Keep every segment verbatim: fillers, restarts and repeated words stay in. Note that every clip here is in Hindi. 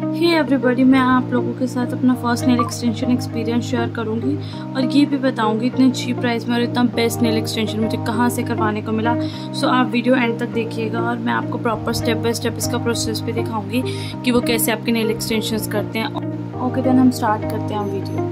हे एवरीबॉडी, मैं आप लोगों के साथ अपना first nail extension experience share करूंगी और ये भी बताऊंगी इतने चीप प्राइस में और इतना बेस्ट नेल एक्सटेंशन मुझे कहां से करवाने को मिला। सो आप वीडियो एंड तक देखिएगा और मैं आपको प्रॉपर स्टेप बाय स्टेप इसका प्रोसेस भी दिखाऊंगी कि वो कैसे आपके नेल एक्सटेंशंस करते हैं। ओके देन हम स्टार्ट करते हैं वीडियो।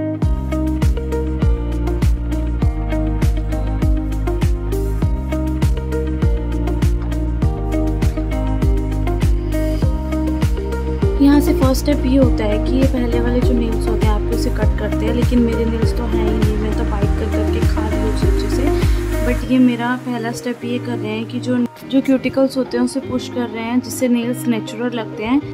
यहाँ से फर्स्ट स्टेप ये होता है कि ये पहले वाले जो नेल्स होते हैं आपको इसे कट करते हैं, लेकिन मेरे नेल्स तो हैं ही नहीं, मैं तो बाइट कर करके खा रही हूँ उस अच्छे से। बट ये मेरा पहला स्टेप ये कर रहे हैं कि जो जो क्यूटिकल्स होते हैं उसे पुश कर रहे हैं जिससे नेल्स नेचुरल लगते हैं।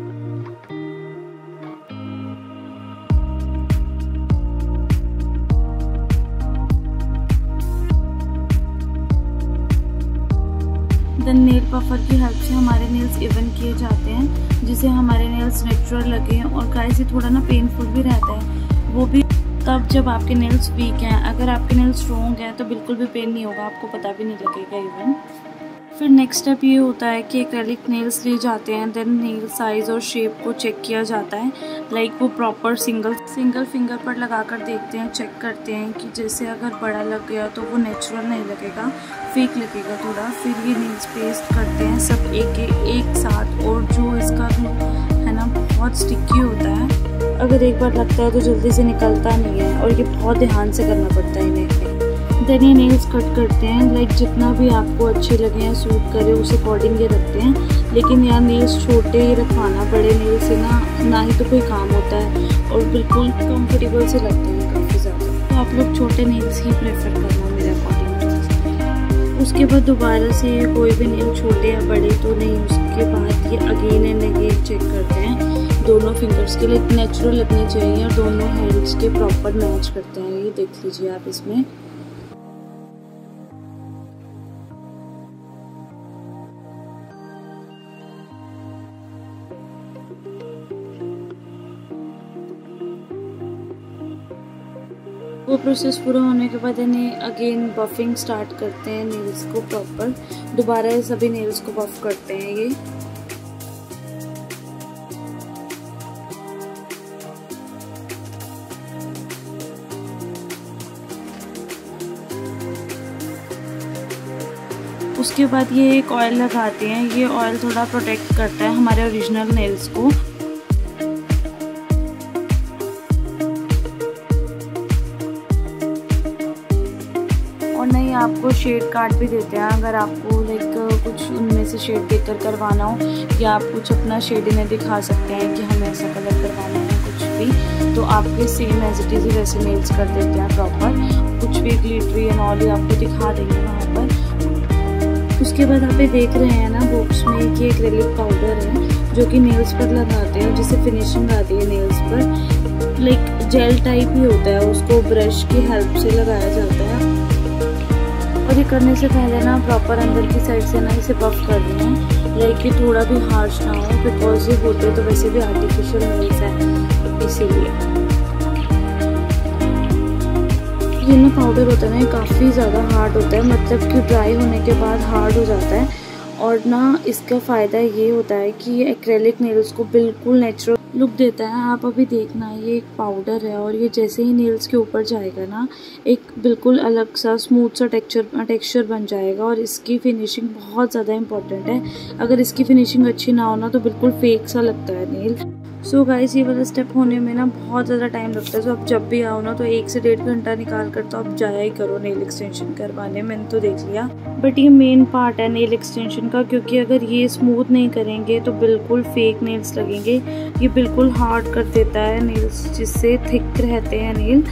देन नेल पफर की हेल्प से हमारे नेल्स इवन किए जाते हैं जिससे हमारे नेल्स नेचुरल लगे। और गाइस ये थोड़ा ना पेनफुल भी रहता है, वो भी तब जब आपके नेल्स वीक हैं। अगर आपके नेल्स स्ट्रॉन्ग हैं तो बिल्कुल भी पेन नहीं होगा, आपको पता भी नहीं लगेगा इवन। फिर नेक्स्ट स्टेप ये होता है कि एक्रेलिक नेल्स लिए जाते हैं। देन नेल साइज़ और शेप को चेक किया जाता है, लाइक वो प्रॉपर सिंगल सिंगल फिंगर पर लगा कर देखते हैं, चेक करते हैं कि जैसे अगर बड़ा लग गया तो वो नेचुरल नहीं लगेगा, फेक लगेगा थोड़ा। फिर ये नेल्स पेस्ट करते हैं सब एक एक साथ, और जो इसका ग्लू है ना बहुत स्टिकी होता है, अगर एक बार लगता है तो जल्दी से निकलता नहीं है और ये बहुत ध्यान से करना पड़ता है इन्हें। देन ये नेल्स कट करते हैं, लाइक जितना भी आपको अच्छे लगे या सूट करे उस अकॉर्डिंग ये रखते हैं। लेकिन यार नेल्स छोटे ही रखवाना, बड़े नेल से ना ना ही तो कोई काम होता है और बिल्कुल कंफर्टेबल से लगते हैं काफ़ी ज़्यादा। तो आप लोग छोटे नेल्स ही प्रेफर करना मेरे अकॉर्डिंग। उसके बाद दोबारा से कोई भी नेल छोटे या बड़े तो नहीं, उसके बाद ये अगेन एंड अगेन चेक करते हैं दोनों फिंगर्स के लिए नेचुरल लगने चाहिए और दोनों हैंड्स के प्रॉपर मैच करते हैं। ये देख लीजिए आप इसमें। वो प्रोसेस पूरा होने के बाद इन्हें अगेन बफिंग स्टार्ट करते हैं नेल्स को प्रॉपर। दोबारा सभी नेल्स को बफ करते हैं ये। उसके बाद ये एक ऑयल लगाते हैं, ये ऑयल थोड़ा प्रोटेक्ट करता है हमारे ओरिजिनल नेल्स को। और नहीं आपको शेड कार्ड भी देते हैं अगर आपको लाइक कुछ उनमें से शेड देकर करवाना हो, या आप कुछ अपना शेड इन्हें दिखा सकते हैं कि हमें ऐसा कलर करवाना है कुछ भी, तो आपके सेम एज इट इज़ वैसे नेल्स कर देते हैं प्रॉपर। कुछ भी ग्लिटरी एंड ऑल आपको दिखा देंगे वहाँ पर। उसके बाद आप ये देख रहे हैं ना बॉक्स में कि एक्रेलिक पाउडर है जो कि नेल्स पर लगाते हैं जिससे फिनिशिंग आती है नेल्स पर। लाइक जेल टाइप ही होता है, उसको ब्रश की हेल्प से लगाया जाता है। और ये करने से पहले ना प्रॉपर अंदर की साइड से ना इसे बफ कर देना, लाइक ये थोड़ा भी हार्श ना हो, बिकॉज ये होते तो वैसे भी आर्टिफिशियल नेल्स है इसीलिए। ये ना पाउडर होता है ना, ये काफ़ी ज़्यादा हार्ड होता है, मतलब कि ड्राई होने के बाद हार्ड हो जाता है। और ना इसका फ़ायदा ये होता है कि ये एक्रेलिक नेल्स को बिल्कुल नेचुरल लुक देता है। आप अभी देखना, ये एक पाउडर है और ये जैसे ही नेल्स के ऊपर जाएगा ना एक बिल्कुल अलग सा स्मूथ सा टेक्सचर टेक्सचर बन जाएगा। और इसकी फिनिशिंग बहुत ज़्यादा इंपॉर्टेंट है, अगर इसकी फिनिशिंग अच्छी ना हो ना तो बिल्कुल फेक सा लगता है नेल। सो गाइस ये वाला स्टेप होने में ना बहुत ज़्यादा टाइम लगता है। सो आप जब भी आओ ना तो एक से डेढ़ घंटा निकाल कर तो आप जाया ही करो नेल एक्सटेंशन करवाने। मैंने तो देख लिया, बट ये मेन पार्ट है नेल एक्सटेंशन का, क्योंकि अगर ये स्मूथ नहीं करेंगे तो बिल्कुल फेक नेल्स लगेंगे। ये बिल्कुल हार्ड कर देता है नेल्स, जिससे थिक रहते हैं नेल।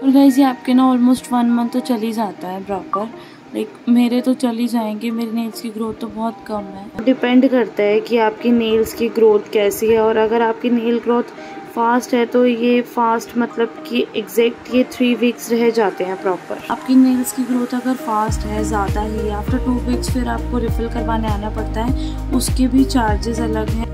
और गाइस ये आपके ना ऑलमोस्ट वन मंथ तो चल ही जाता है प्रॉपर, लाइक मेरे तो चल ही जाएंगे। मेरे नेल्स की ग्रोथ तो बहुत कम है। डिपेंड करता है कि आपकी नेल्स की ग्रोथ कैसी है, और अगर आपकी नेल ग्रोथ फास्ट है तो ये फास्ट मतलब कि एग्जैक्ट ये थ्री वीक्स रह जाते हैं प्रॉपर। आपकी नेल्स की ग्रोथ अगर फास्ट है ज़्यादा ही, आफ्टर टू वीक्स फिर आपको रिफ़िल करवाने आना पड़ता है, उसके भी चार्जेस अलग हैं।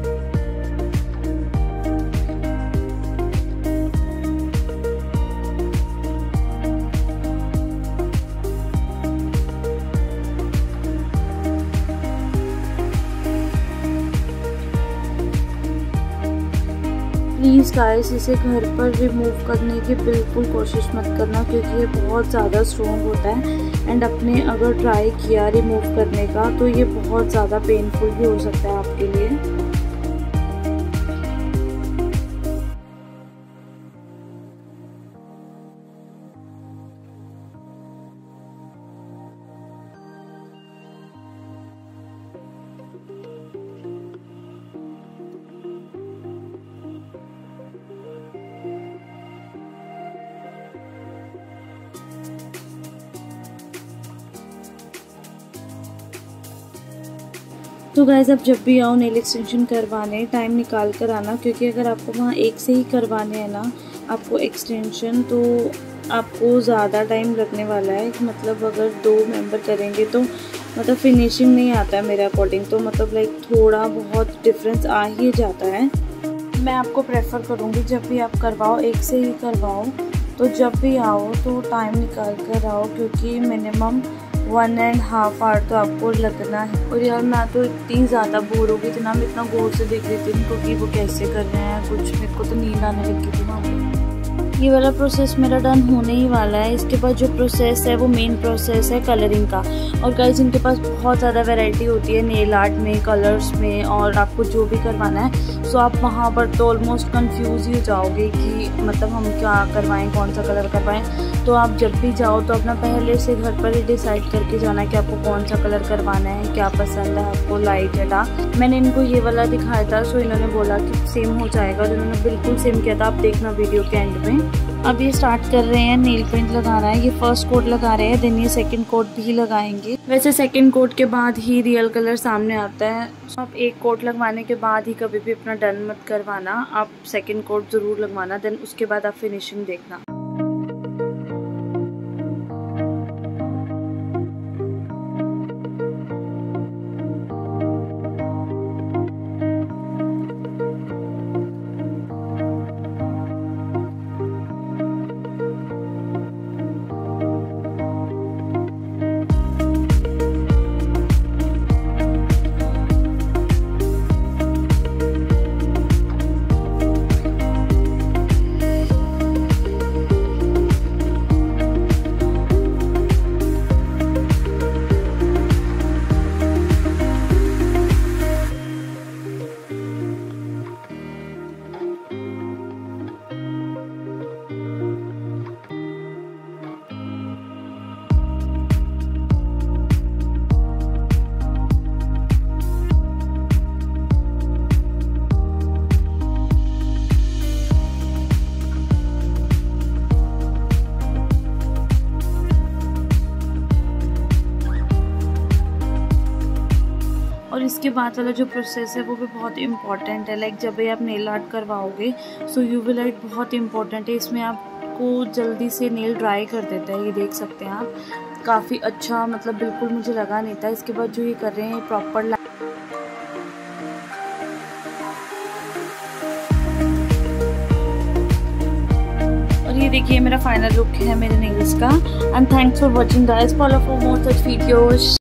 प्लीज़ गाइस इसे घर पर रिमूव करने की बिल्कुल कोशिश मत करना, क्योंकि ये बहुत ज़्यादा स्ट्रॉन्ग होता है। एंड अपने अगर ट्राई किया रिमूव करने का तो ये बहुत ज़्यादा पेनफुल भी हो सकता है आपके लिए। तो गाइस अब जब भी आओ नेल एक्सटेंशन करवाने टाइम निकाल कर आना, क्योंकि अगर आपको वहाँ एक से ही करवाने हैं ना आपको एक्सटेंशन, तो आपको ज़्यादा टाइम लगने वाला है। मतलब अगर दो मेंबर करेंगे तो मतलब फिनिशिंग नहीं आता है मेरे अकॉर्डिंग, तो मतलब लाइक थोड़ा बहुत डिफरेंस आ ही जाता है। मैं आपको प्रेफर करूँगी जब भी आप करवाओ एक से ही करवाओ, तो जब भी आओ तो टाइम निकाल कर आओ, क्योंकि minimum one and half hour तो आपको लगना है। और यार मैं तो इतनी ज़्यादा बोर हो गई थी ना, मैं इतना गौर से देख रही थी उनको कि वो कैसे कर रहे हैं कुछ, मेरे को तो नींद आने लगी थी वहाँ पे। ये वाला प्रोसेस मेरा डन होने ही वाला है। इसके बाद जो प्रोसेस है वो मेन प्रोसेस है कलरिंग का। और गाइस इनके पास बहुत ज़्यादा वैरायटी होती है नेल आर्ट में, कलर्स में, और आपको जो भी करवाना है। सो आप वहाँ पर तो ऑलमोस्ट कंफ्यूज ही हो जाओगे कि मतलब हम क्या करवाएं, कौन सा कलर करवाएं। तो आप जब भी जाओ तो अपना पहले से घर पर ही डिसाइड करके जाना कि आपको कौन सा कलर करवाना है, क्या पसंद है आपको, लाइट या डार्क। मैंने इनको ये वाला दिखाया था, सो इन्होंने बोला कि सेम हो जाएगा, तो इन्होंने बिल्कुल सेम किया था। आप देखना वीडियो के एंड में। अब ये स्टार्ट कर रहे हैं नेल पेंट लगाना है। ये फर्स्ट कोट लगा रहे हैं, देन ये सेकंड कोट भी लगाएंगे। वैसे सेकंड कोट के बाद ही रियल कलर सामने आता है। आप एक कोट लगवाने के बाद ही कभी भी अपना डन मत करवाना, आप सेकंड कोट ज़रूर लगवाना, देन उसके बाद आप फिनिशिंग देखना। और इसके बाद वाला जो प्रोसेस है वो भी बहुत इंपॉर्टेंट है। लाइक जब भी आप नेल आर्ट करवाओगे, सो यूवी लाइट बहुत इंपॉर्टेंट है। इसमें आपको जल्दी से नेल ड्राई कर देता है, ये देख सकते हैं आप। काफ़ी अच्छा, मतलब बिल्कुल मुझे लगा नहीं था। इसके बाद जो ये कर रहे हैं प्रॉपर, और ये देखिए मेरा फाइनल लुक है मेरे नेल्स का। And thanks for watching guys, follow for more such videos.